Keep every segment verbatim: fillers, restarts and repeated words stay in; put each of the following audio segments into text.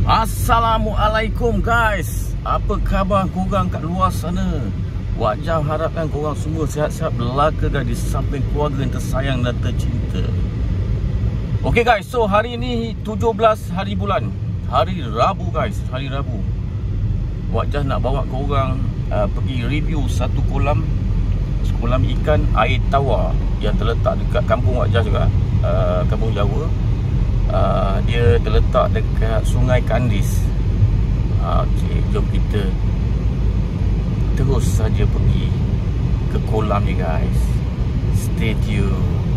Assalamualaikum guys. Apa khabar korang kat luar sana? Wajah harapkan korang semua sihat-sihat belaka guys, di samping keluarga yang tersayang dan tercinta. Okay guys, so hari ni tujuh belas hari bulan, hari Rabu guys, hari Rabu. Wajah nak bawa korang uh, pergi review satu kolam, kolam ikan air tawar yang terletak dekat kampung Wajah juga, uh, kampung Jawa. Uh, dia terletak dekat Sungai Kandis. uh, Okey, jom kita terus saja pergi ke kolam ni guys. Stay tune.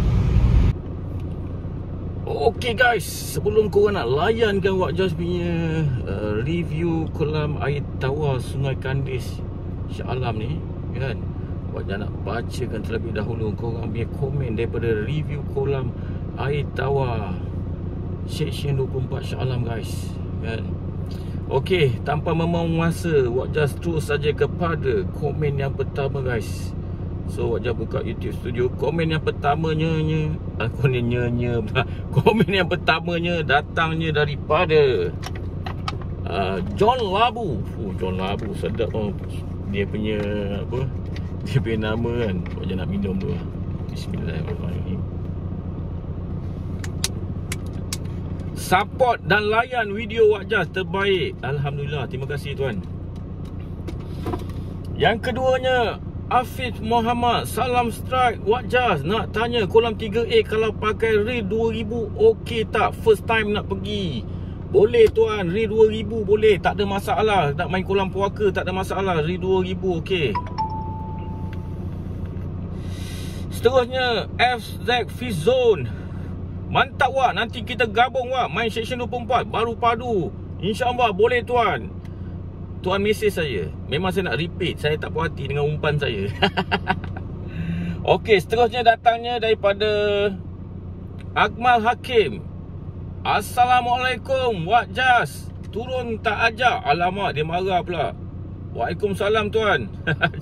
Okey guys, sebelum korang nak layankan Wajah punya uh, review kolam air tawar Sungai Kandis Shah Alam ni kan, Wajah nak bacakan terlebih dahulu korang punya komen daripada review kolam air tawar Seksyen dua puluh empat Shah Alam guys kan. Okey, tanpa membuang masa, Wajah terus saja kepada komen yang pertama guys. So Wajah buka YouTube Studio. Komen yang pertamanya nya, aku ni nya komen yang pertamanya datangnya daripada uh, John Labu. Oh, John Labu sedap oh. Dia punya apa? Dia punya nama kan. Wajah nak minum dulu. Bismillahirrahmanirrahim. Support dan layan video Wajah terbaik. Alhamdulillah, terima kasih tuan. Yang keduanya, Afif Muhammad. Salam strike Wajah. Nak tanya kolam tiga A kalau pakai R I dua ribu okey tak? First time nak pergi. Boleh tuan, R I dua ribu boleh, tak ada masalah. Nak main kolam puaka tak ada masalah, R I dua ribu okey. Seterusnya, F Z Fish Zone. Mantap wak, nanti kita gabung wak, main seksyen dua puluh empat baru padu. InsyaAllah boleh tuan. Tuan mesej saya. Memang saya nak repeat, saya tak puas hati dengan umpan saya. Okey, seterusnya datangnya daripada Akmal Hakim. Assalamualaikum Wak Jas, turun tak ajak. Alamak, dia marah pula. Waalaikumsalam tuan.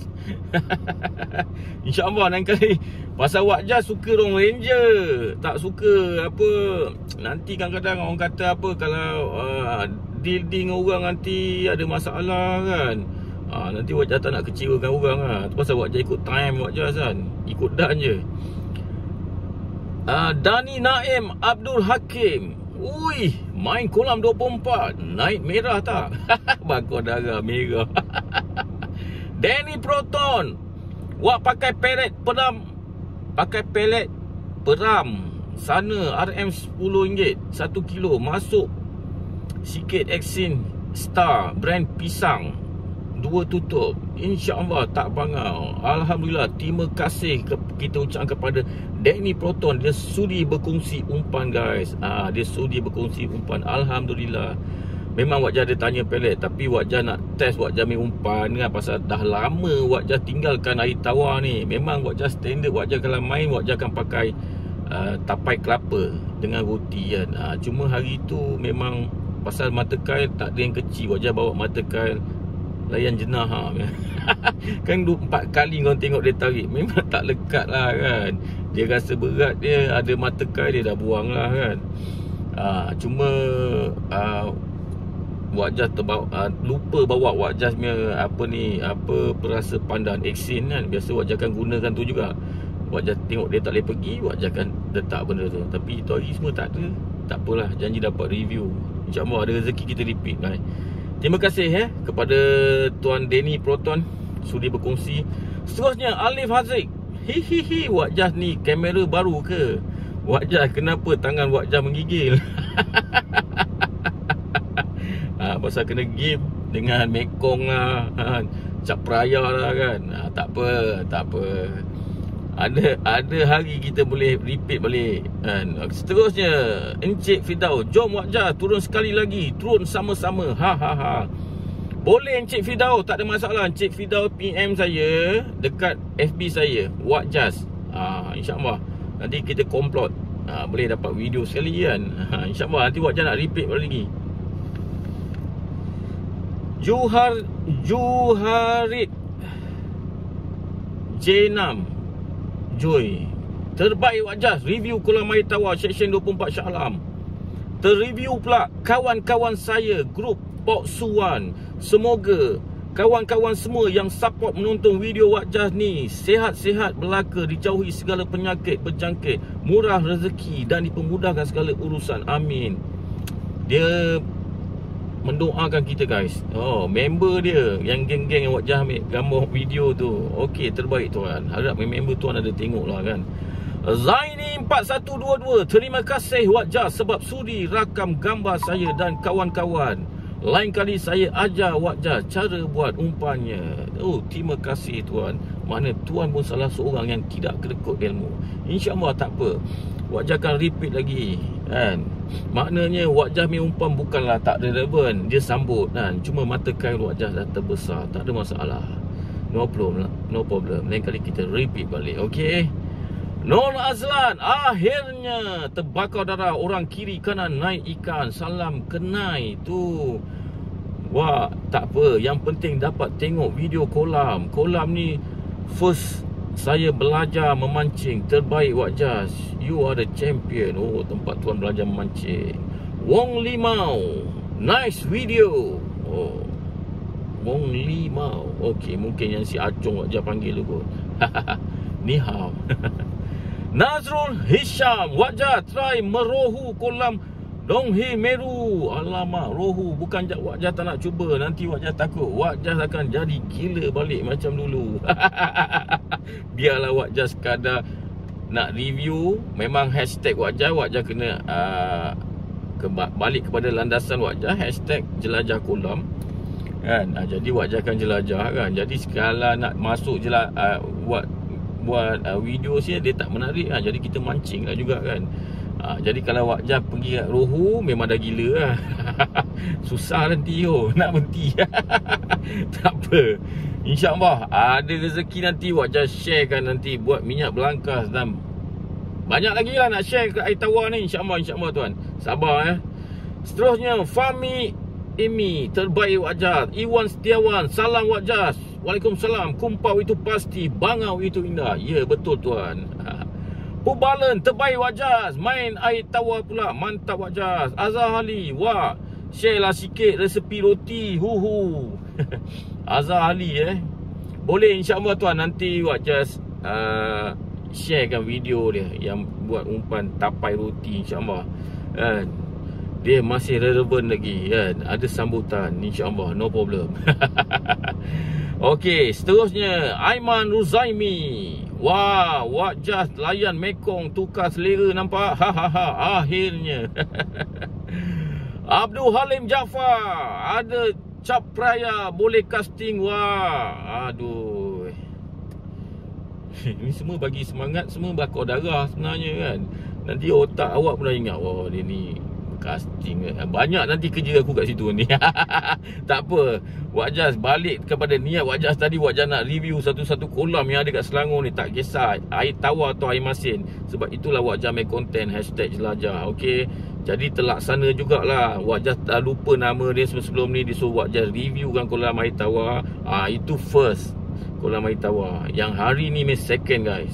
InsyaAllah lain kali. Pasal Wak Jas suka orang ranger, tak suka apa. Nanti kadang-kadang orang kata apa, kalau uh, deal dengan orang nanti ada masalah kan. uh, Nanti Wak Jas tak nak kecewakan orang lah. Tu pasal Wak Jas ikut time Wak Jas kan, ikut dan je. uh, Dani Naim Abdul Hakim. Ui, main kolam dua puluh empat, naik merah tak? Bakar darah merah. Danny Proton. Wak pakai pelet peram, pakai pelet peram sana R M sepuluh ringgit satu kilo. Masuk sikit Exin Star brand pisang, dua tutup. InsyaAllah tak bangau. Alhamdulillah, terima kasih ke, kita ucapkan kepada Danny Proton. Dia sudi berkongsi umpan guys. ah, Dia sudi berkongsi umpan. Alhamdulillah. Memang Wak Jas ada tanya pelet, tapi Wak Jas nak test Wak Jas main umpan kan. Pasal dah lama Wak Jas tinggalkan air tawar ni. Memang Wak Jas standard, Wak Jas kalau main Wak Jas akan pakai uh, tapai kelapa dengan roti kan. uh, Cuma hari tu memang pasal mata kail tak ada yang kecil, Wak Jas bawa mata kail layan jenah ha. Kan empat kali kau tengok dia tarik, memang tak lekat lah kan. Dia rasa berat, dia ada mata kail dia dah buang lah kan. uh, Cuma uh, Wak Jas terbawa, uh, lupa bawa Wak Jas punya apa ni, apa perasa pandan Exin kan. Biasa Wak Jas akan gunakan tu juga. Wak Jas tengok dia tak boleh pergi, Wak Jas akan letak benda tu. Tapi itu hari semua tak ada. Tak apalah, janji dapat review. InsyaAllah ada rezeki kita repeat kan. Terima kasih eh kepada Tuan Danny Proton sudi berkongsi. Seterusnya, Alif Haziq. Hihihi, Wak Jas ni kamera baru ke? Wak Jas, kenapa tangan Wak Jas menggigil? Ha, pasal kena game dengan Mekong lah, ha, cap raya lah kan. ha, Tak apa, tak apa. Ada ada hari kita boleh repeat balik kan. Seterusnya, Encik Fidau. Jom Wak Jas turun sekali lagi, turun sama-sama. Ha ha ha. Boleh Encik Fidau, tak ada masalah. Encik Fidau P M saya dekat F B saya, Wak Jas. ha, InsyaAllah nanti kita komplot, ha, boleh dapat video sekali kan. ha, InsyaAllah nanti Wak Jas nak repeat lagi. Juhar Juharit J enam Joy. Terbaik Wak Jas review kolam air tawar seksyen dua puluh empat Shah Alam. Terreview pula kawan-kawan saya grup Pok Suwan. Semoga kawan-kawan semua yang support menonton video Wak Jas ni sihat-sihat belaka, dijauhi segala penyakit berjangkit, murah rezeki dan dipermudahkan segala urusan. Amin. Dia mendoakan kita guys. Oh, member dia yang geng-geng yang Wak Jas ambil gambar video tu. Okey, terbaik tuan. Harap member tuan ada tengok lah kan. Zaini empat satu dua dua, terima kasih Wak Jas sebab sudi rakam gambar saya dan kawan-kawan. Lain kali saya ajar Wak Jas cara buat umpannya. Oh, terima kasih tuan. Mana tuan pun salah seorang yang tidak kedekut ilmu. InsyaAllah tak apa, Wak Jas akan repeat lagi kan. Maknanya Wak Jas punya umpan bukanlah tak relevan, dia sambut kan. Cuma mata kail Wak Jas dah terbesar, tak ada masalah. No problem, no problem. Lain kali kita repeat balik, okey. Nur Azlan, akhirnya terbakar darah orang kiri kanan naik ikan. Salam kenai tu. Wah, tak apa, yang penting dapat tengok video kolam. Kolam ni first saya belajar memancing. Terbaik Wak Jas, you are the champion. Oh, tempat tuan belajar memancing. Wong Limau, nice video. Oh, Wong Limau. Okey, mungkin yang si Acong Wak Jas panggil tu kot. Ni hao. Nazrul Hisham, Wak Jas try merohu kolam Donghe Meru. Alamak, rohu bukan Wak Jas tak nak cuba. Nanti Wak Jas takut Wak Jas akan jadi gila balik macam dulu. Biarlah Wak Jas sekadar nak review. Memang hashtag Wak Jas, Wak Jas kena uh, ke, balik kepada landasan Wak Jas, hashtag jelajah kolam kan. uh, Jadi Wak Jas akan jelajah kan. Jadi sekala nak masuk jelajah uh, buat buat uh, video saya, dia tak menarik kan. Jadi kita mancing lah juga kan. uh, Jadi kalau Wak Jas pergi kat rohu, memang dah gila lah. Susah nanti yo nak berhenti. Tak apa, InsyaAllah ada rezeki nanti Wak Jas sharekan nanti buat minyak belangkas. Dan banyak lagi lah nak share kat air tawar ni. InsyaAllah, InsyaAllah tuan. Sabar eh. Seterusnya Fahmi Amy, terbaik Wak Jas. Iwan Setiawan, salam Wak Jas. Waalaikumsalam. Kumpau itu pasti, bangau itu indah. Ya, betul tuan. Pubalen, terbaik Wak Jas. Main air tawar pula, mantap Wak Jas. Azhar Ali, wah, share lah sikit resepi roti. Huhu. Azhar Ali eh. Boleh insyaAllah tuan. Nanti Wak Jas uh, sharekan video dia yang buat umpan tapai roti insyaAllah. uh, Dia masih relevan lagi kan. Ada sambutan insyaAllah, no problem. Okey, seterusnya Aiman Ruzaimi. Wah, Wak Jas layan Mekong tukar selera nampak. Ha ha ha, akhirnya. Abdul Halim Jaafar, ada cap raya boleh casting. Wah, aduh. Ini semua bagi semangat, semua bakar darah sebenarnya kan. Nanti otak awak pun dah ingat, wah dia ni casting. Banyak nanti kerja aku kat situ ni. Tak apa, Wak Jas balik kepada niat Wak Jas tadi. Wak Jas nak review satu-satu kolam yang ada kat Selangor ni. Tak kisah air tawar atau air masin. Sebab itulah Wak Jas main konten hashtag jelajah. Okey, jadi terlaksana jugalah. Wak Jas dah lupa nama dia sebelum ni. Dia suruh Wak Jas reviewkan kolam air tawar. Ah, itu first kolam air tawar. Yang hari ni main second guys.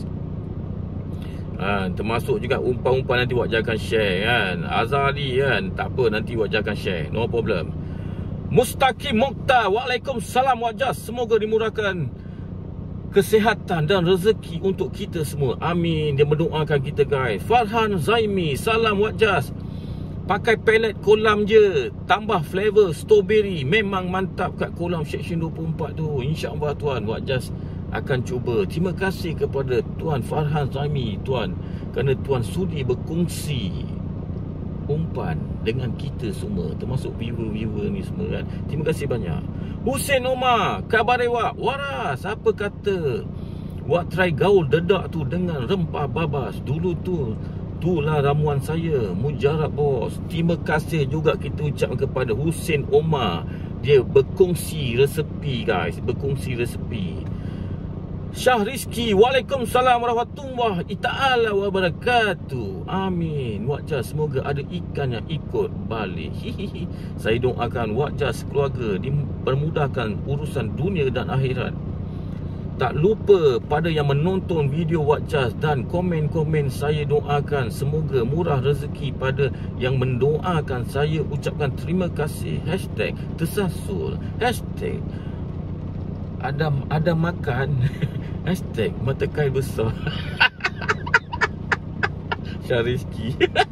Ha, termasuk juga umpan-umpan nanti Wak Jas akan share kan. Azhar Ali kan. Tak apa, nanti Wak Jas akan share, no problem. Mustaqim Mokhtar, Waalaikumsalam Wak Jas. Semoga dimurahkan kesihatan dan rezeki untuk kita semua. Amin. Dia mendoakan kita guys. Farhan Zaimi, salam Wak Jas. Pakai pelet kolam je, tambah flavor strawberry. Memang mantap kat kolam section dua puluh empat tu. InsyaAllah tuan, Wak Jas akan cuba. Terima kasih kepada Tuan Farhan Zaimi tuan, kerana tuan sudi berkongsi umpan dengan kita semua, termasuk viewer-viewer ni semua kan. Terima kasih banyak. Hussein Omar, khabar Wak? Waras, apa kata Wak try gaul dedak tu dengan rempah babas. Dulu tu, itulah ramuan saya, mujarab bos. Terima kasih juga kita ucap kepada Hussein Omar. Dia berkongsi resepi guys, berkongsi resepi. Syah Rizki, Waalaikumsalam warahmatullahi ta'ala wabarakatuh. Amin. Wak Jas, semoga ada ikan yang ikut balik. Hihihi. Saya doakan Wak Jas keluarga dipermudahkan urusan dunia dan akhirat. Tak lupa pada yang menonton video Wak Jas dan komen-komen, saya doakan semoga murah rezeki pada yang mendoakan. Saya ucapkan terima kasih. Hashtag tersasul. Hashtag ada, ada makan. Hashtag mata kail besar. Syariski.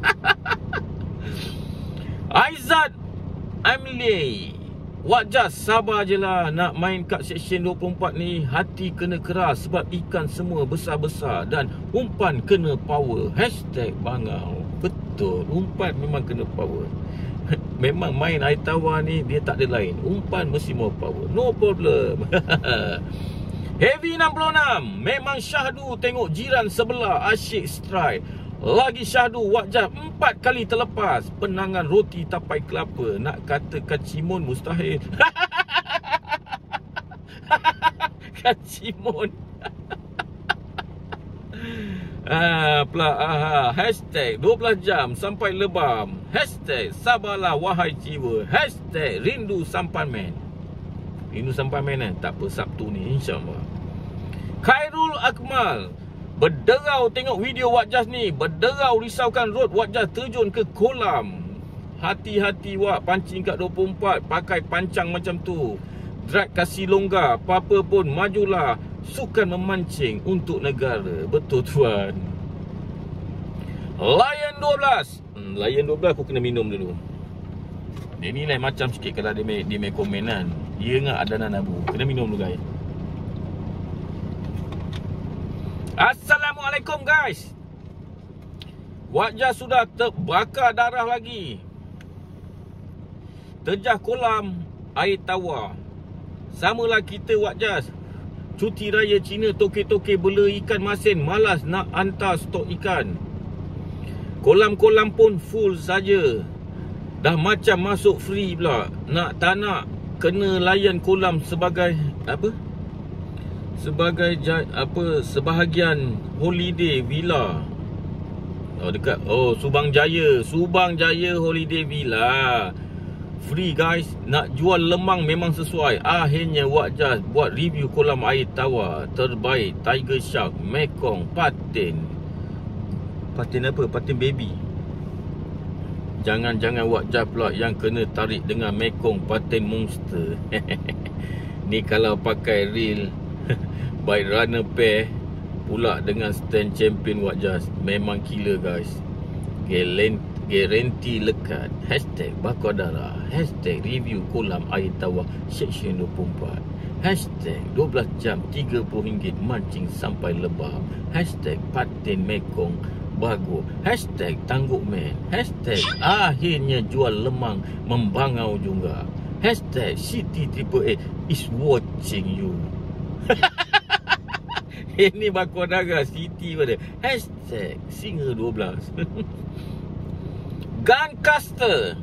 Aizat Amli, Wak Jas sabar je lah. Nak main kat seksyen dua puluh empat ni, hati kena keras sebab ikan semua besar-besar dan umpan kena power. Hashtag bangau. Betul, umpan memang kena power. Memang main air tawar ni dia tak ada lain, umpan mesti more power. No problem. Heavy enam puluh enam, memang syahdu tengok jiran sebelah asyik strike. Lagi syahdu Wak Jas empat kali terlepas penangan roti tapai kelapa. Nak kata kacimun mustahil. Kacimun. Ah, pula, ah, hashtag dua belas jam sampai lebam. Hashtag sabarlah wahai jiwa. Hashtag rindu sampan man. Rindu sampan man eh? Tak apa, Sabtu ni insyaAllah. Khairul Akmal, berderau tengok video Wak Jas ni. Berderau risaukan road Wak Jas terjun ke kolam. Hati-hati Wak, pancing kat dua puluh empat pakai pancang macam tu. Drag kasih longgar, apa-apa pun majulah. Sukan memancing untuk negara. Betul tuan. Lion dua belas, hmm, Lion dua belas aku kena minum dulu. Dia ni lain macam sikit kalau dia main, dia main komen kan. Dia ingat Adanan Abu. Kena minum dulu guys. Assalamualaikum guys. Wak Jas sudah terbakar darah lagi. Terjah kolam air tawar. Samalah kita Wak Jas. Cuti raya Cina toke-toke bela ikan masin, malas nak hantar stok ikan. Kolam-kolam pun full saja. Dah macam masuk free pula. Nak tak nak kena layan kolam sebagai apa? Sebagai apa sebahagian holiday villa. Oh dekat oh Subang Jaya, Subang Jaya Holiday Villa. Free guys. Nak jual lemang memang sesuai. Akhirnya Wak Jas buat review kolam air tawar terbaik. Tiger Shark, Mekong, Patin. Patin apa? Patin baby. Jangan-jangan Wak Jas pula yang kena tarik dengan Mekong Patin Monster. Ni kalau pakai reel Bike runner pair pula dengan stand champion Wak Jas, memang killer guys. Guarantee Garanti lekat. Hashtag bakar darah. Hashtag review kolam air tawar seksyen dua puluh empat. Hashtag dua belas jam tiga puluh ringgit mancing sampai lebam. Hashtag patin Mekong bagus. Hashtag tangguk man. Hashtag akhirnya jual lemang membangau juga. Hashtag City Triple A is watching you. Ini bakar darah City pada. Hashtag Singa dua belas. Guncaster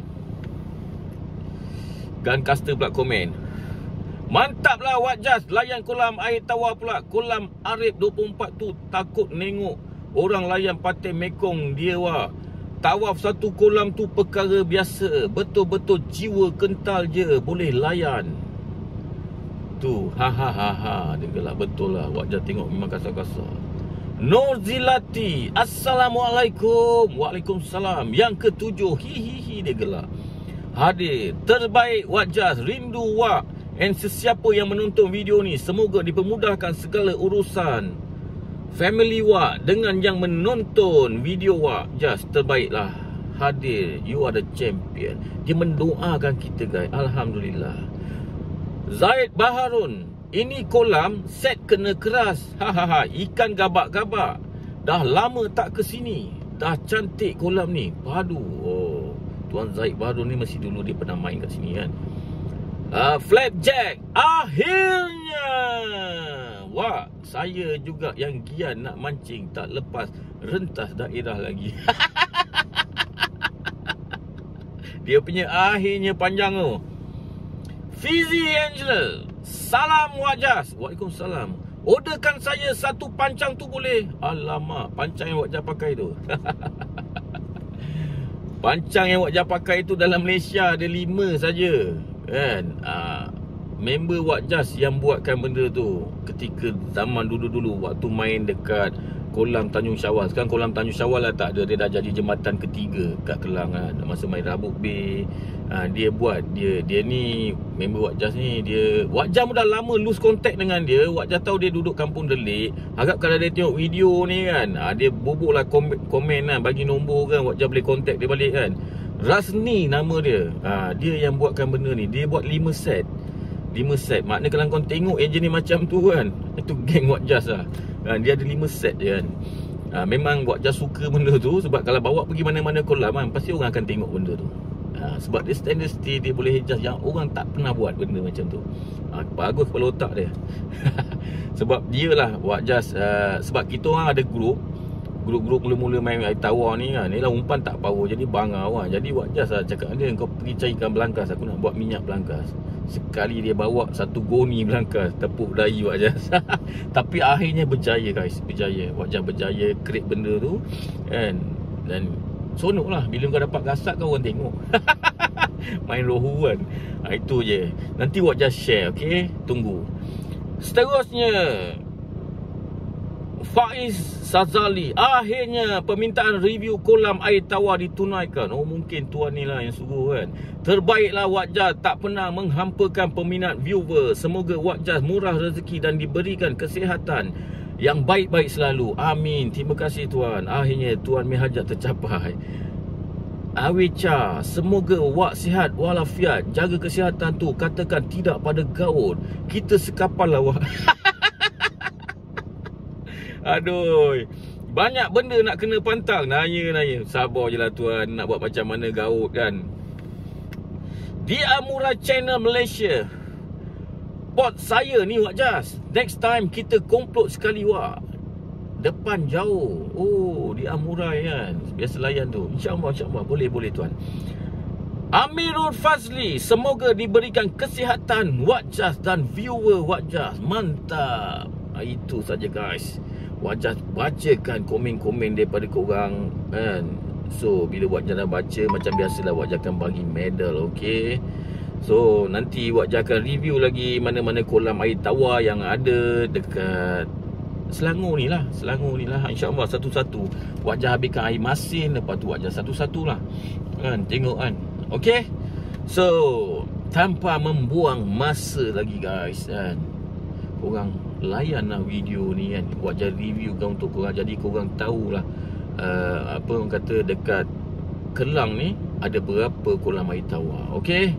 Guncaster pula komen, mantaplah Wak Jas layan kolam air tawar pula. Kolam Arif dua puluh empat tu takut nengok orang layan patin Mekong dia Wak. Tawaf satu kolam tu perkara biasa. Betul-betul jiwa kental je boleh layan. Tu ha ha ha ha. Dia gelak betul lah. Wak Jas tengok memang kasar-kasar. Norzilati, Assalamualaikum. Waalaikumsalam. Yang ketujuh, hihihi, dia gelak. Hadir, terbaik Wak Jas, rindu Wak. And sesiapa yang menonton video ni, semoga dipermudahkan segala urusan family Wak dengan yang menonton video Wak Jas. Terbaiklah. Hadir, you are the champion. Dia mendoakan kita guys. Alhamdulillah. Zaid Baharun, ini kolam set kena keras. Hahaha, ikan gabak-gabak. Dah lama tak ke sini. Dah cantik kolam ni. Padu. Oh, Tuan Zaid Baharun ni mesti dulu dia pernah main kat sini kan. Uh, Flapjack, akhirnya. Wah, saya juga yang gian nak mancing tak lepas rentas daerah lagi. Dia punya akhirnya panjang tu. Fizi Angel, salam Wak Jas. Waalaikumsalam. Orderkan saya satu pancang tu boleh? Alamak, pancang yang Wak Jas pakai tu. Pancang yang Wak Jas pakai tu dalam Malaysia ada lima saja. Kan? Ah, member Watjas yang buatkan benda tu ketika zaman dulu-dulu waktu main dekat kolam Tanjung Syawal. Sekarang kolam Tanjung Syawal lah tak ada, dia dah jadi jembatan ketiga kat Kelang kan. Masa main Rabuk Bay, ha, dia buat, dia dia ni member Watjas ni, dia Watjas dah lama lose contact dengan dia. Watjas tahu dia duduk Kampung Delik. Harap kalau dia tengok video ni kan, ha, dia bubuk lah komen, komen lah, bagi nombor kan, Watjas boleh contact dia balik kan. Rasni nama dia, ha, dia yang buatkan benda ni. Dia buat lima set lima set. Maknanya kalau kau tengok yang jenis macam tu kan, itu geng Watjas lah. Ha, dia ada lima set je kan. Ha, memang Watjas suka benda tu. Sebab kalau bawa pergi mana-mana kolam kan, pasti orang akan tengok benda tu. Ha, sebab dia standard stay, dia boleh adjust yang orang tak pernah buat benda macam tu. Ha, bagus kepala otak dia. Sebab dia lah Watjas, uh, sebab kita orang ada grup. Grup-grup mula-mula main air tawar ni kan, ni lah umpan tak power, jadi bangau lah. Jadi Watjas lah cakap dia, kau pergi carikan belangkas, aku nak buat minyak belangkas. Sekali dia bawa satu goni belangkas, tepuk dahi Watjas. Tapi akhirnya berjaya guys, berjaya. Watjas berjaya create benda tu kan. Dan sonok lah bila kau dapat gasak, kau orang tengok. Main rohu kan. Ha, itu je. Nanti Watjas share, okay? Tunggu. Seterusnya, Faiz Sazali, akhirnya permintaan review kolam air tawar ditunaikan. Oh, mungkin tuan ni lah yang suruh kan. Terbaiklah Watjas, tak pernah menghampakan peminat viewer. Semoga Watjas murah rezeki dan diberikan kesihatan yang baik-baik selalu. Amin. Terima kasih tuan. Akhirnya tuan mihajat tercapai. Awicha, semoga Wak sihat walafiat. Jaga kesihatan tu, katakan tidak pada gaul. Kita sekapal lah Wak. Aduh, banyak benda nak kena pantang. Nanya-nanya, sabar je lah tuan. Nak buat macam mana gaut kan. Di Amura Channel Malaysia, pot saya ni Watjas, next time kita komplot sekali Wak. Depan jauh. Oh, di Amura kan, biasa layan tu. InsyaAllah, insyaAllah, boleh-boleh tuan. Amirul Fazli, semoga diberikan kesihatan Watjas dan viewer Watjas. Mantap. Itu saja guys. Watjas bacakan komen-komen daripada korang kan. So bila Watjas dah baca, macam biasalah Watjas akan bagi medal, okay. So nanti Watjas akan review lagi mana-mana kolam air tawar yang ada dekat Selangor ni lah. Selangor ni lah, InsyaAllah satu-satu. Watjas habiskan air masin, lepas tu Watjas satu-satu lah kan, tengok kan. Okay, so tanpa membuang masa lagi guys kan, korang layanlah video ni kan. Watjas review kan untuk korang, jadi korang tahulah uh, apa orang kata dekat Kelang ni ada berapa kolam air tawar. Okay,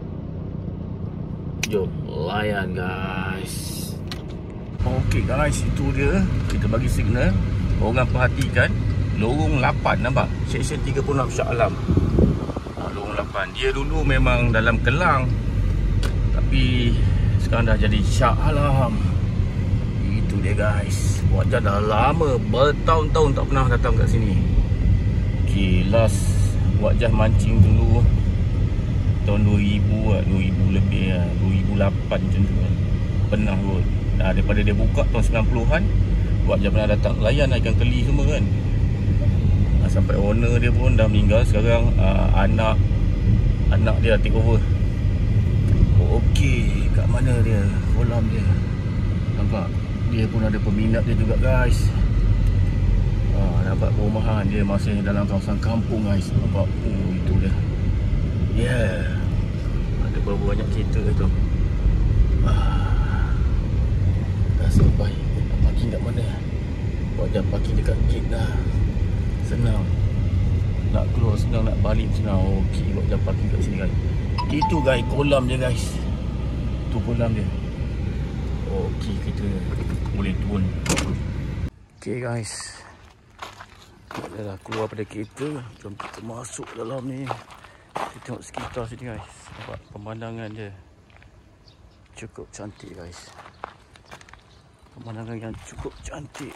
jom layan guys. Okay guys, itu dia. Kita bagi signal. Orang perhatikan lorong lapan, nampak? Seksyen tiga puluh enam Shah Alam. ha, Lorong lapan. Dia dulu memang dalam Kelang, tapi sekarang dah jadi Shah Alam. Itu dia guys. Watjas dah lama, bertahun-tahun tak pernah datang kat sini. Okay, last Watjas mancing dulu tahun dua ribu lah, dua ribu lebih lah, dua ribu lapan macam tu kan. Pernah kot. Dah daripada dia buka tahun sembilan puluhan, Watjas pernah datang layan ikan keli semua kan. ha, Sampai owner dia pun dah meninggal. Sekarang uh, anak Anak dia take over. Oh, okey, kat mana dia kolam dia, nampak? Dia pun ada peminat dia juga guys. ha, Nampak perumahan dia masih dalam kawasan kampung guys. Nampak? Oh, itu dia. Yeah, ada berapa banyak kereta tu. ah, Dah sampai. Nak parking kat mana? Watjas parking dekat gate dah. Senang nak keluar, senang nak balik senang. Okey, Watjas parking kat sini guys. Itu guys, kolam dia guys. Tu kolam dia. Okey, kita boleh turun. Okey guys, dah keluar pada kereta. Jom kita masuk dalam ni. Kita tengok sekitar sini guys. Nampak pemandangan dia cukup cantik guys. Pemandangan yang cukup cantik.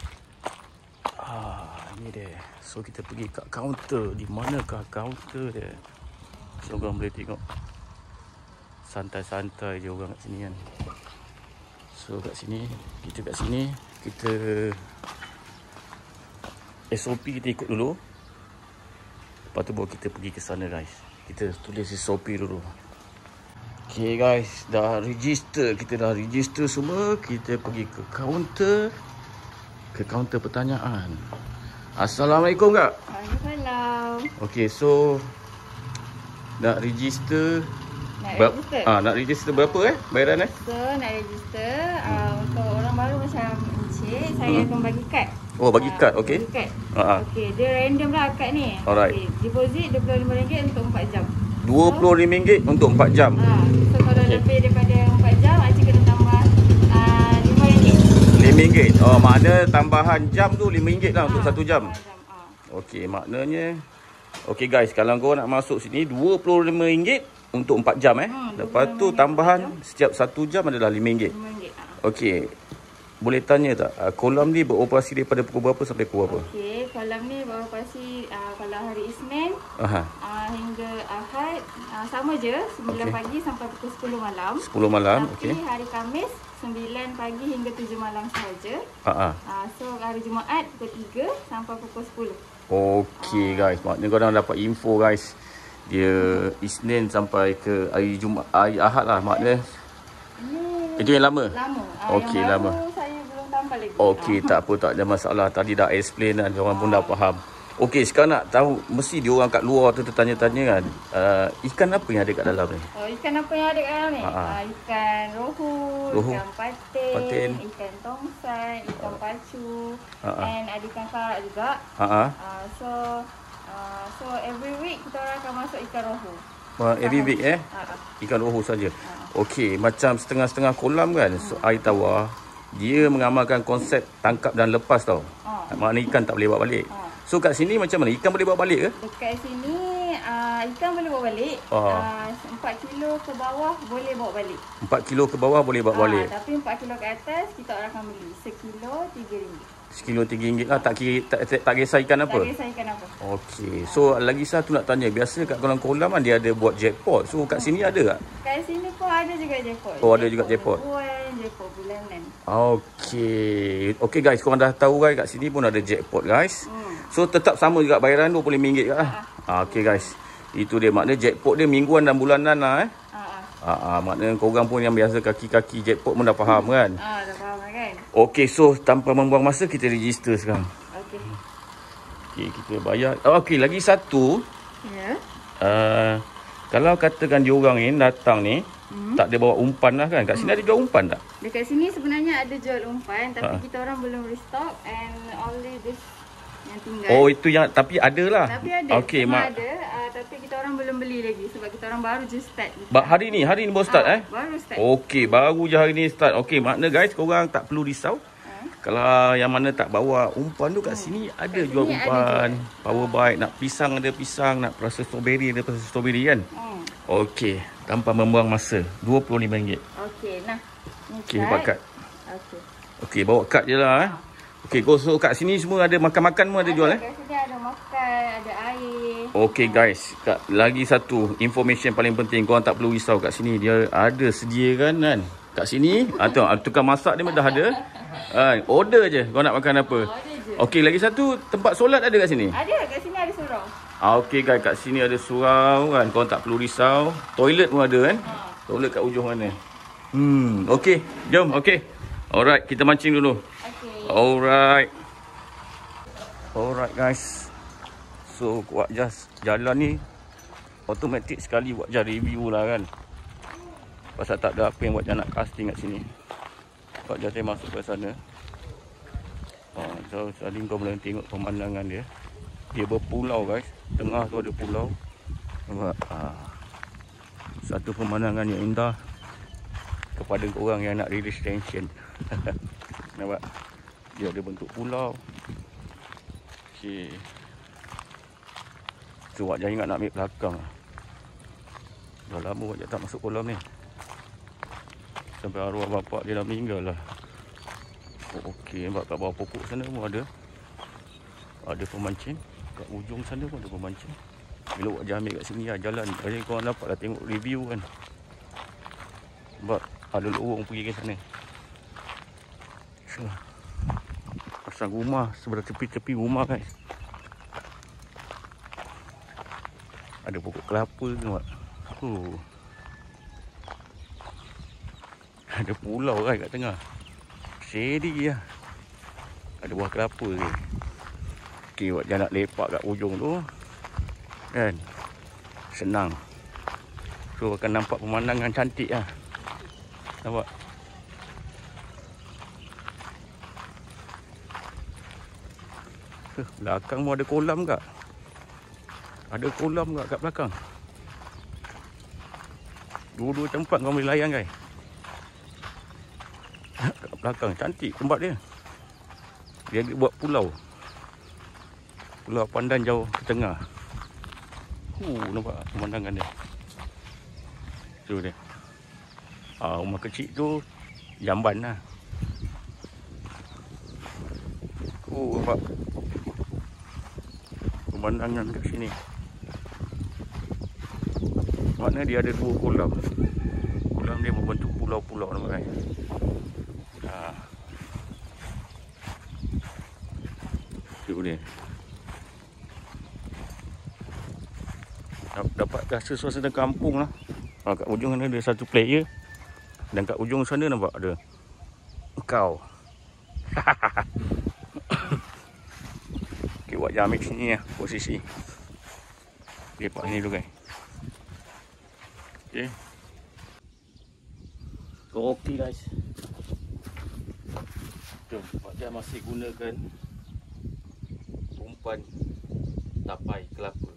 Ah, ini dia. So kita pergi kat kaunter. Di manakah kaunter dia? So korang boleh tengok. Santai-santai je orang kat sini kan. So kat sini, kita kat sini, kita S O P kita ikut dulu. Lepas tu baru kita pergi ke sana guys. Kita tulis S O P dulu. Okay guys, dah register. Kita dah register semua. Kita pergi ke kaunter. Ke kaunter pertanyaan. Assalamualaikum kak. Waalaikumsalam. Okay, so nak register. Nak Ber register? Ah, nak register berapa eh bayaran eh? So, nak register uh, untuk orang baru macam Encik, saya Hmm. akan bagi kad. Oh, bagi kad, Ah, okey. Bagi kad. Ha ah. Okey, dia random lah kad ni. Alright. Okay. Deposit dua puluh lima ringgit untuk empat jam. dua puluh lima ringgit untuk empat jam. Ah, so kalau Okey. lebih daripada empat jam, Encik kena tambah uh, lima ringgit. lima ringgit. Oh, makna tambahan jam tu lima ringgit lah untuk Ah, satu jam. empat jam. Ah. Okey, maknanya okey guys, kalau kau nak masuk sini dua puluh lima ringgit untuk empat jam eh. Hmm, Lepas tu tambahan setiap satu jam adalah lima ringgit. lima ringgit. Ah. Okey. Boleh tanya tak, uh, kolam ni beroperasi daripada pukul berapa sampai pukul berapa? Okey, kolam ni beroperasi uh, kalau hari Isnin Aha. uh, hingga Ahad uh, sama je sembilan Okey. pagi sampai pukul sepuluh malam. sepuluh malam, Tapi okey. hari Khamis sembilan pagi hingga tujuh malam sahaja. Ha ah. Uh, so hari Jumaat pukul tiga sampai pukul sepuluh. Okey guys, maknanya korang dapat info guys. Dia Isnin sampai ke hari Jumaat, hari Ahad lah maknanya. Ini Itu yang lama? lama. Uh, Okey, yang lama. baru saya belum tambah lagi. Okey, tak apa, tak ada masalah. Tadi dah explain kan, orang pun dah faham. Okey, sekarang nak tahu, mesti dia orang kat luar tu tertanya-tanya kan. Uh, ikan apa yang ada kat dalam ni? Oh, ikan apa yang ada kat dalam ni? Ha, ha. Uh, ikan rohu, Rohu. ikan patin, Patin. ikan tongsan, ikan pacu, Ha, ha. and ada ikan karak juga. Ha ah. Uh, so uh, so every week kita orang akan masuk ikan rohu. Uh, every week eh, Ha, ha. ikan rohu saja. Okey, macam setengah-setengah kolam kan, so, air tawar, dia mengamalkan konsep tangkap dan lepas tau. Ha. Maknanya ikan tak boleh bawa balik. Ha. So kat sini macam mana? Ikan boleh bawa balik ke? Dekat sini uh, ikan boleh bawa balik. Ah. Uh, empat kilo ke bawah boleh bawa balik. empat kilo ke bawah boleh bawa Ah, balik. tapi empat kilo ke atas kita orang akan beli. Sekilo tiga ringgit. Sekilo tiga ringgit lah, tak kira tak, tak, tak kisah ikan apa. Tak kisah ikan apa. Okey. So lagi satu nak tanya, biasa kat kolam-kolam kan dia ada buat jackpot. So kat sini ada tak? Kat sini pun ada juga jackpot. Oh, ada juga jackpot. Mingguan, jackpot bulanan. Okey. Okey guys, korang dah tahu guys, kat sini pun ada jackpot guys. Hmm. So tetap sama juga bayaran dua puluh lima ringgit lah. Ah, okey guys. Itu dia, maknanya jackpot dia mingguan dan bulanan lah eh. Ah, Ah, ah. ah, maknanya korang pun yang biasa kaki-kaki jackpot pun dah faham kan. Ah, dah faham kan? Okey, so tanpa membuang masa kita register sekarang. Okey. Okey, kita bayar. Oh, okey, lagi satu. Ya. Uh, kalau katakan diorang ni datang ni, hmm. tak ada bawa umpan lah kan. Kat sini ada jual umpan tak? Dekat sini sebenarnya ada jual umpan tapi Ah. kita orang belum restock and only this yang tinggal. Oh, itu yang, tapi ada lah. Tapi ada. Okey, Semua mak. ada uh, tapi kita orang belum beli lagi sebab kita orang baru je start. Ba- hari ni, hari ni baru start Ah, eh? Baru start. Okey, baru je hari ni start. Okey, makna guys, korang tak perlu risau. Ah. Kalau yang mana tak bawa umpan tu kat sini ada Kat jual sini ada umpan. jual. Power bite, nak pisang ada pisang, nak perasa strawberry ada perasa strawberry kan. Hmm. Okey, tanpa membuang masa, dua puluh lima ringgit. Okey, nah. Ni Okey, buat kad. Okey. Okey, bawa kad je lah eh. Okey, kau so kat sini semua ada makan-makan pun ada jual eh. Kat sini ada makan, ada air. Okey guys, kat, lagi satu information paling penting, korang tak perlu risau, kat sini dia ada sediakan kan. Kat sini, ah, tu, ah, tukang masak dia dah ada. Ah, order je kau nak makan apa. Order je. Okey, lagi satu, tempat solat ada kat sini. Ada, kat sini ada surau. Ah, okey guys, kat sini ada surau kan, korang tak perlu risau. Toilet pun ada kan. Toilet kat ujung mana. Hmm, okey, jom, okey. Alright, kita mancing dulu. Okey. Alright. Alright guys. So buat just jalan ni automatic sekali buat just review lah kan. Pasal tak ada apa yang buat nak casting kat sini. Buat just saya masuk ke sana. Oh, so tadi kau boleh tengok pemandangan dia. Dia berpulau guys. Tengah tu ada pulau. Nampak? Ah. Satu pemandangan yang indah kepada orang yang nak release tension. Nampak? Dia ada bentuk pulau. Okey. So Wak Jah ingat nak ambil belakang. Dah lama Wak Jah tak masuk kolam ni. Sampai arwah bapak dia dah meninggal lah. Oh, okey, nampak kat bawah pokok sana pun ada. Ada pemancing. Kat ujung sana pun ada pemancing. Bila Wak Jah ambil kat sini lah jalan. Jadi korang dapat lah tengok review kan. Sebab ada lorong pergi ke sana. So, pasang rumah sebelah tepi-tepi rumah guys. Ada pokok kelapa tu nampak. Oh. Ada pulau kan kat tengah. Steady lah. Ada buah kelapa ni. Okey, buat jangan nak lepak kat ujung tu. Kan? Senang. So akan nampak pemandangan cantik lah. Nampak? Eh, belakang pun ada kolam tak? Ada kolam tak kat belakang? Dua-dua tempat kau boleh layan guys. Kat belakang cantik tempat dia. Dia buat pulau. Pulau pandan jauh ke tengah. Huh, nampak pemandangan dia. Tu dia. Ah, rumah kecil tu jamban lah. Oh, nampak pemandangan kat sini. Maknanya dia ada dua kolam. Kolam dia membentuk pulau-pulau nampak kan. Ha. Tu dia. Dapat rasa suasana kampung lah. Ha, kat ujung sana ada satu player. Dan kat ujung sana nampak ada kau. Okay, buat jamik sini lah posisi. Lepak sini dulu guys. Okay. Okay guys. Jom, Pak Jan masih gunakan umpan tapai kelapa.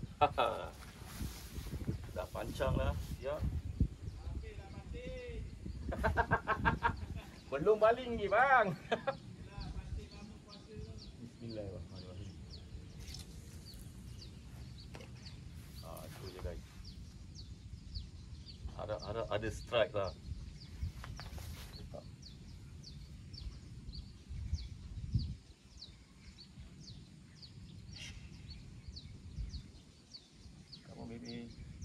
Dah pancang lah. Ya. Belum baling ni bang. Bismillahirrahmanirrahim. Ah, tu je guys. Harap-harap ada strike lah. Come on baby.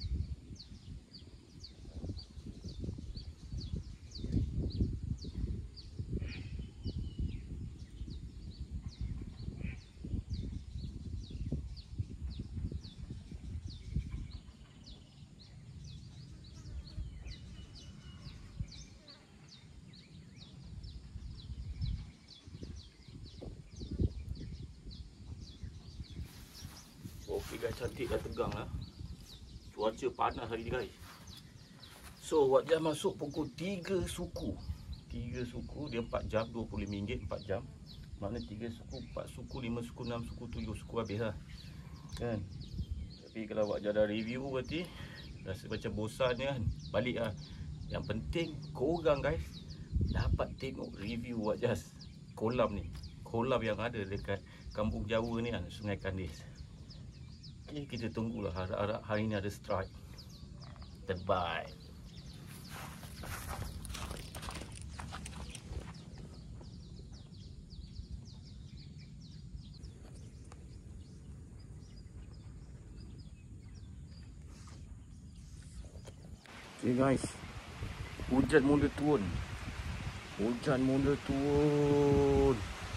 Okey guys, cantik dah tegang lah. Cuaca panas hari ni guys. So Wak Jan masuk pukul tiga suku. tiga suku, dia empat jam, dua puluh lima ringgit empat jam. Maknanya tiga suku, empat suku, lima suku, enam suku, tujuh suku habis lah. Kan? Tapi kalau Wak Jan dah review berarti rasa macam bosan kan. Balik lah. Yang penting korang guys dapat tengok review Wak Jan kolam ni. Kolam yang ada dekat Kampung Jawa ni kan, Sungai Kandis. Okay, kita tunggulah, harap-harap hari ni ada strike. Terbaik. Okay guys, hujan mula turun. Hujan mula turun.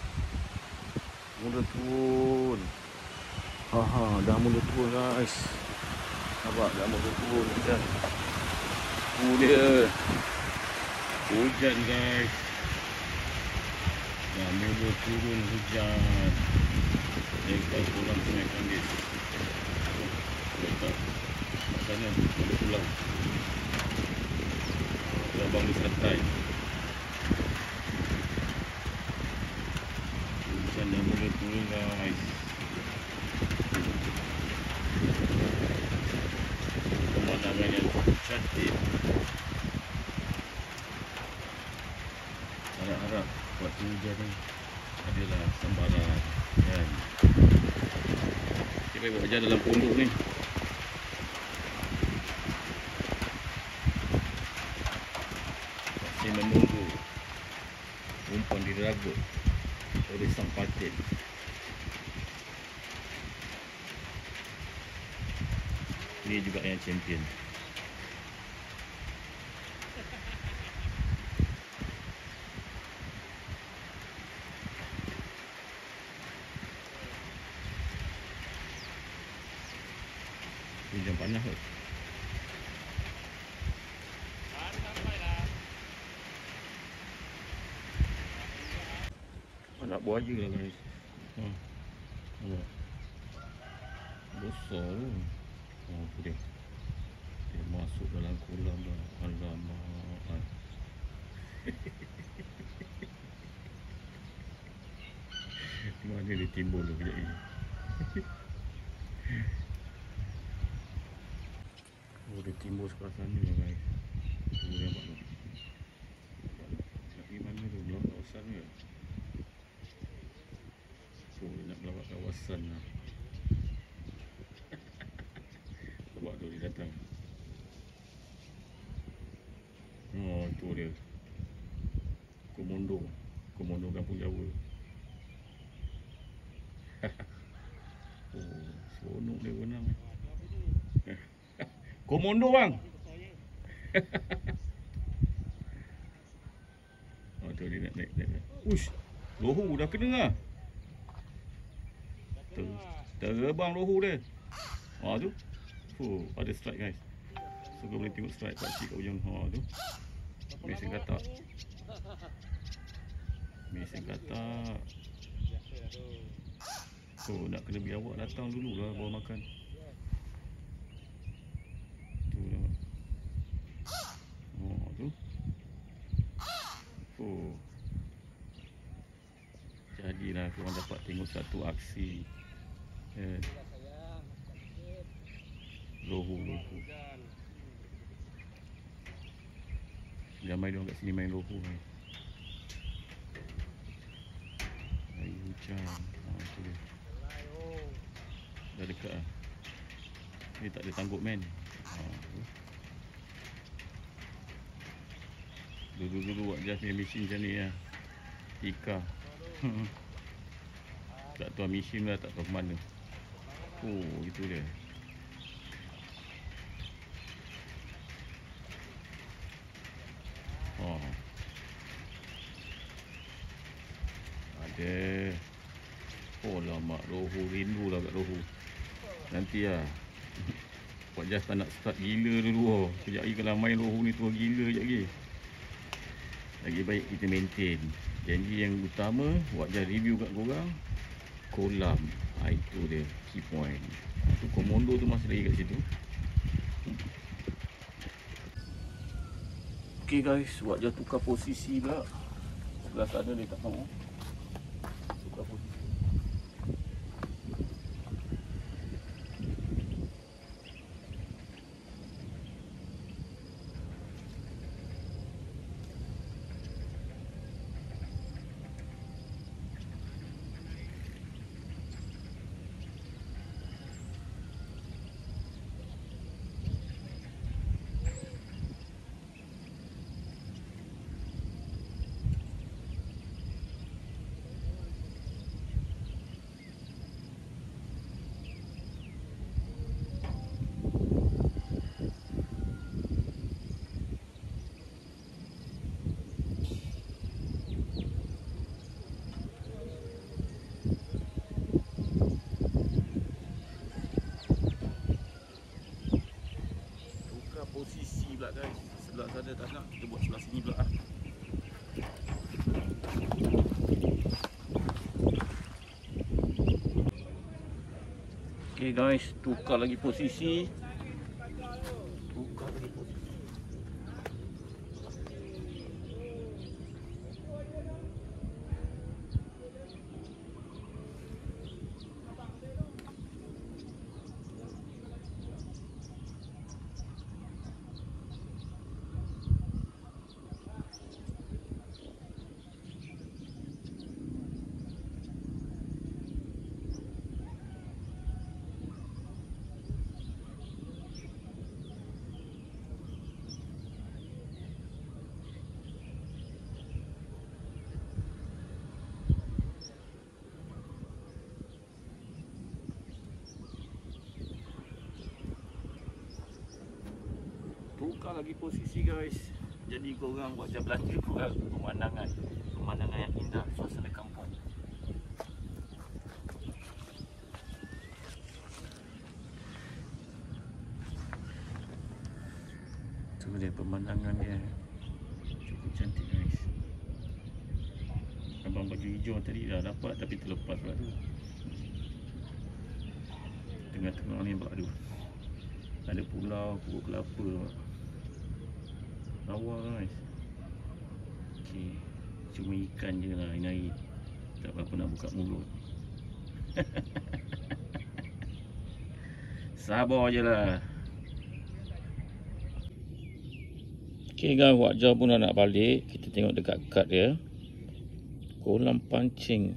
Mula turun. Haha, dah mula turun guys. Nampak dah mula turun hujan. Tu dia. Hujan guys. Dah mula turun hujan. Dekat kolam Sungai Kandis. Dekat sana ada pulau. Pulau Bambu Santai. Hujan dah mula turun guys. Pemandangan yang cantik. Harap-harap waktu hujan ni adalah sambaran kan. Kita buat hujan dalam pondok ni. Masih menunggu umpan diragut oleh sang patin. Ini juga yang champion. Hujan panas kot. tak buaya lah guys. Ha. Oh. Besar tu. Oh tu dia. Dia masuk dalam kolam dah. Alamak. Mana dia timbul tu kejap ni. Oh dia timbul sebelah sana guys. Tu nampak tu. Nak pergi mana tu? Belakang kawasan ke? Oh dia nak belakang kawasan lah. Sebab tu dia datang. Oh tu dia. Komodo. Komodo kampung Jawa. Oh, seronok dia berenang. Komodo bang. Oh tu dia nak naik naik. Ush, lohu dah kena lah. Ter, terbang lohu dia. Ha tu. Oh, ada strike guys. So kau boleh tengok strike pakcik kat ujung. Ha tu. Mesin katak. Mesin katak. So nak kena biar awak datang dulu lah bawa makan. Tu nampak. Oh tu. Oh. Jadilah korang dapat tengok satu aksi. Eh. Lohu-lohu. Ramai dia orang kat sini main lohu ni. Air hujan. Ha tu dia. Dah dekat lah. Ni tak ada tanggup men. Ha tu. Dulu-dulu buat jas ni mesin macam ni lah. Tika. Tak tahu mesin lah, tak tahu ke mana. Oh itu dia. Oh. Ada. Oh lama lohu, rindu lah kat lohu. Nanti lah. Buat jas tak nak start gila dulu oh. Sekejap lagi kalau main lohu ni tua gila sekejap lagi. Lagi baik kita maintain. Janji yang utama buat jas review kat korang. Kolam. Ha, itu dia key point. Tu komodo tu masih lagi kat situ. Okay guys, buat jas tukar posisi pula. Sebelah sana dia tak tahu. Tukar posisi. Posisi pula guys. Sebelah sana tak nak, kita buat sebelah sini pula lah. Okay guys, tukar lagi posisi. Tukar lagi posisi. Tukar lagi posisi guys. Jadi korang buat jas belanja korang pemandangan. Pemandangan yang indah, suasana kampung. Tu dia pemandangan dia. Cukup cantik guys. Abang bagi hijau tadi dah dapat tapi terlepas pula tu. Tengah-tengah ni nampak, aduh, ada pulau, pokok kelapa, rawa guys. Okay, cuma ikan je lah hari-hari, tak apa-apa nak buka mulut. Sabar je lah. Okay guys, Wak Jah pun dah nak balik. Kita tengok dekat kad dia, kolam pancing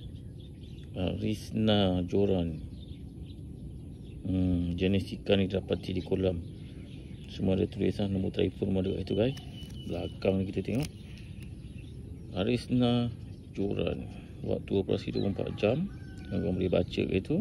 Arisna Joran. Hmm, jenis ikan ni dapati di kolam. Semua ada tulisan, nombor telefon semua ada kat situ guys. Belakang ni kita tengok Arisna Joran. Waktu operasi dua puluh empat jam. Korang boleh baca kat itu.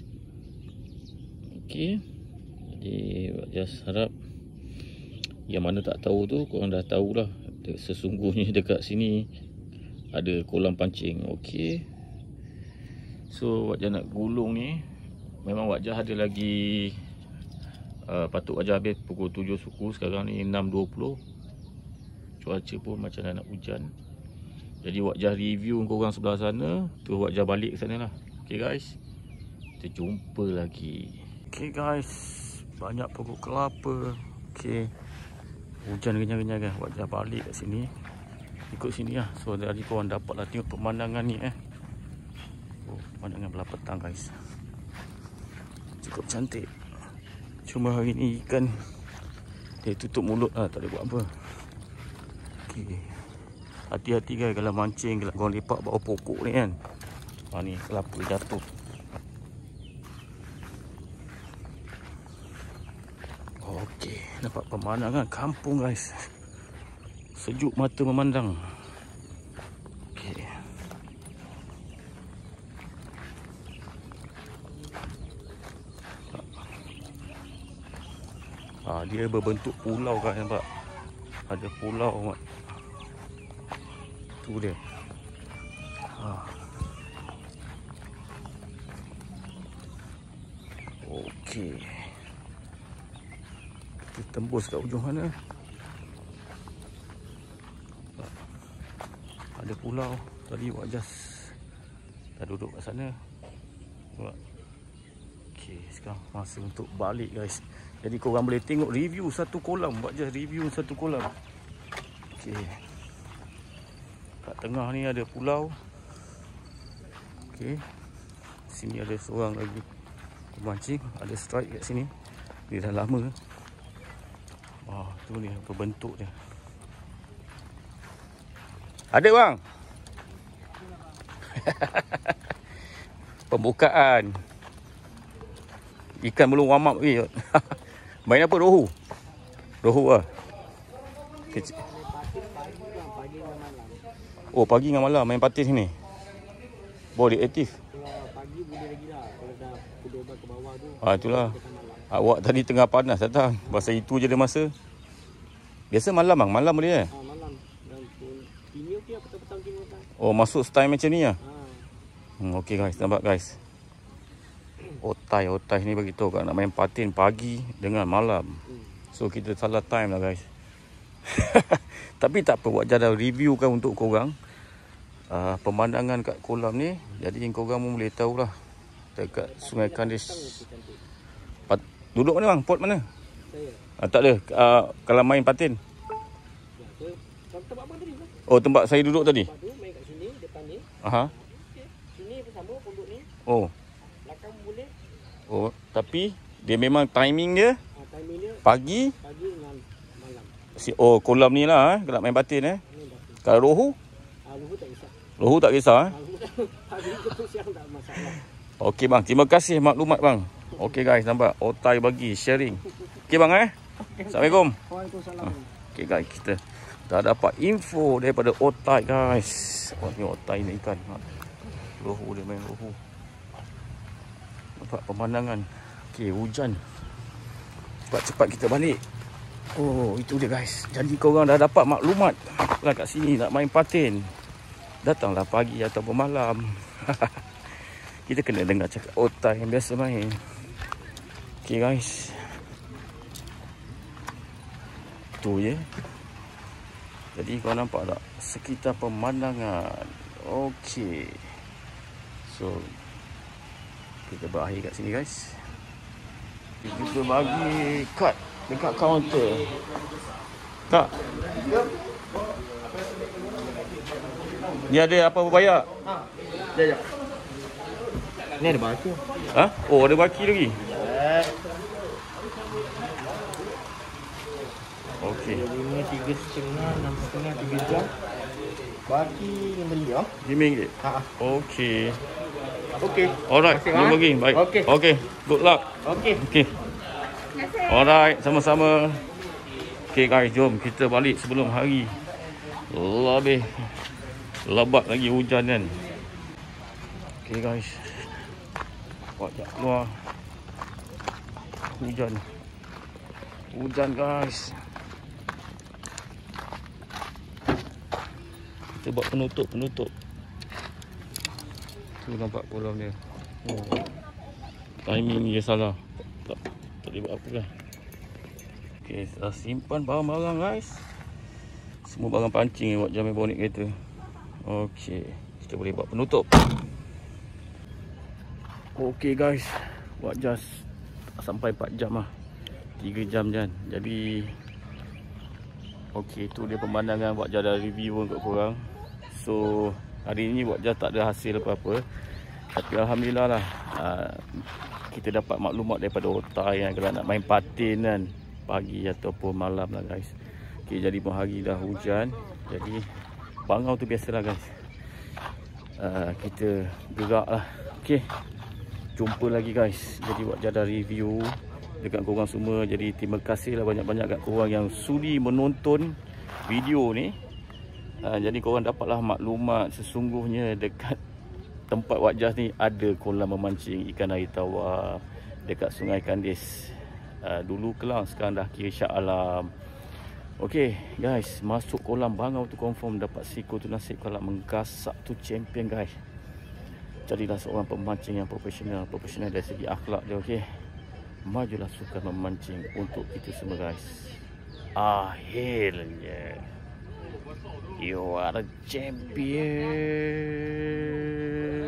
Okey. Jadi Wak Jah harap yang mana tak tahu tu korang dah tahulah. Sesungguhnya dekat sini ada kolam pancing. Okey. So Wak Jah nak gulung ni, memang Wak Jah ada lagi uh, patut Wak Jah habis pukul tujuh suku. Sekarang ni enam dua puluh. Cuaca pun macam dah nak hujan. Jadi Wak Jah review korang sebelah sana, tu Wak Jah balik ke sana lah. Okay guys, kita jumpa lagi. Okay guys, banyak pokok kelapa. Okay, hujan kenyang-kenyang kan. Wak Jah balik kat sini, ikut sini lah. So dari korang dapat lah tengok pemandangan ni eh. Oh, pemandangan belah petang guys, cukup cantik. Cuma hari ni ikan dia tutup mulut lah, tak boleh buat apa. Okay, hati-hati guys kalau mancing, kalau korang lepak bawah pokok ni kan. Ha, ni kelapa jatuh. Okey, nampak pemandangan kampung guys. Sejuk mata memandang. Okey. Ha, dia berbentuk pulau kan, nampak? Ada pulau mat. Tu dia. Ha. Okey. Kita tembus kat ujung sana. Ada pulau. Tadi Wak Jah dah duduk kat sana. Okey, sekarang masa untuk balik guys. Jadi korang boleh tengok review satu kolam. Wak Jah review satu kolam. Okey. Kat tengah ni ada pulau. Okey. Sini ada seorang lagi pemancing, ada strike kat sini. Dia dah lama. Wah, tu ni apa bentuk dia. Ada bang. Pembukaan. Ikan belum warm up lagi. Main apa, rohu? Rohu lah. Kecil. Oh, pagi dengan malam main patin sini. Boleh aktif. Pagi boleh lagi lah. Kalau dah pukul dua belas ke bawah tu. Ah, itulah. Awak tadi tengah panas datang. Pasal itu je ada masa. Biasa malam bang, malam boleh eh? Ha, malam. Dan kini okey lah, petang-petang kini petang. Oh, masuk style macam ni lah. Ha. Hmm, okey guys, nampak guys. Otai, otai ni bagi tahu kan nak main patin pagi dengan malam. So kita salah time lah guys. Tapi tak apa, Wak Jah dah review kan untuk korang. Uh, pemandangan kat kolam ni. Jadi korang pun boleh tahulah. Dekat Sungai Kandis. Pat, duduk mana bang? Pot mana? Saya. Ah, tak ada. Uh, kalau main patin. Ya, saya tempat apa tadi? Oh, tempat saya duduk tadi. Tempat tu main kat sini, depan ni. Aha. Okay. Sini bersama pondok ni. Oh. Belakang boleh. Oh, tapi dia memang timing dia Ha, timing dia pagi. pagi dengan malam. Si oh, kolam ni lah eh, nak main patin eh. Ni dah. Kalau rohu, Ha, luhu tak kisah. rohu tak kisah eh. Ha, luhu tak. Pagi tu siang tak masalah. Okey bang, terima kasih maklumat bang. Okey guys, nampak otai bagi sharing. Okey bang eh. Assalamualaikum. Waalaikumsalam. Okey guys, kita dah dapat info daripada otai guys. Oh, ni otai ni ikan. Rohu dia main rohu. Nampak pemandangan. Okey, hujan. Cepat-cepat kita balik. Oh, itu dia guys. Jadi korang dah dapat maklumat lah kat sini nak main patin. Datanglah pagi ataupun malam. Kita kena dengar cakap otai yang biasa main. Okay guys. Tu je. Jadi kau nampak tak sekitar pemandangan. Okey. So kita berakhir kat sini guys. Kita juga bagi kad dekat kaunter. Tak. Ni ada apa bayar? Ha. Ya ya. Ni ada baki. Ha? Oh, ada baki lagi. Eh. Okey. Lima tiga setengah, enam setengah, tiga jam. Baki lima ringgit. lima ringgit. Ha. Okey. Okey. Alright, Terima jumpa kasih, lagi. Baik. Okey. Okey. Good luck. Okey. Okey. Alright, sama-sama. Okey guys, jom kita balik sebelum hari lebih lebat lagi hujan kan. Okey guys. Buat tak keluar. Hujan. Hujan guys. Kita buat penutup-penutup. Tu nampak kolam dia. Oh. Timing dia salah. Tak, tak boleh buat apa lah. Okay, dah simpan barang-barang guys. Semua barang pancing buat jam bonik kereta. Okay, kita boleh buat penutup. Okay guys, buat jas sampai empat jam lah, tiga jam kan. Jadi okay, tu dia pemandangan buat jas dah review untuk korang. So hari ni buat jas tak ada hasil apa-apa, tapi alhamdulillah lah, uh, kita dapat maklumat daripada otak yang kalau nak main patin kan, pagi ataupun malam lah guys. Okay, jadi pun hari dah hujan, jadi bangau tu biasalah guys. uh, Kita gerak lah. Okay, jumpa lagi guys. Jadi buat jada review dekat korang semua. Jadi terima kasih lah banyak-banyak kat korang yang sudi menonton video ni. uh, Jadi korang dapatlah maklumat sesungguhnya dekat tempat Wak Jas ni ada kolam memancing ikan air tawar dekat Sungai Kandis. Uh, dulu Kelang, sekarang dah kira Shah Alam. Okey guys, masuk kolam bangau tu confirm dapat siko tu nasib, kalau menggasak tu champion guys. Jadilah seorang pemancing yang profesional, profesional dari segi akhlak dia. Okey, majulah sukan memancing untuk kita semua guys. Akhirnya you are a champion.